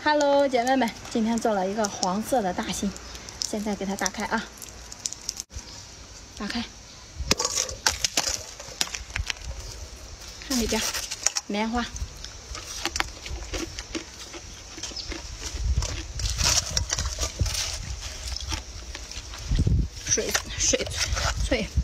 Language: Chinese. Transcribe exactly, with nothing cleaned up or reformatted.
Hello， 姐妹们，今天做了一个黄色的大心，现在给它打开啊，打开，看里边，棉花，水水脆。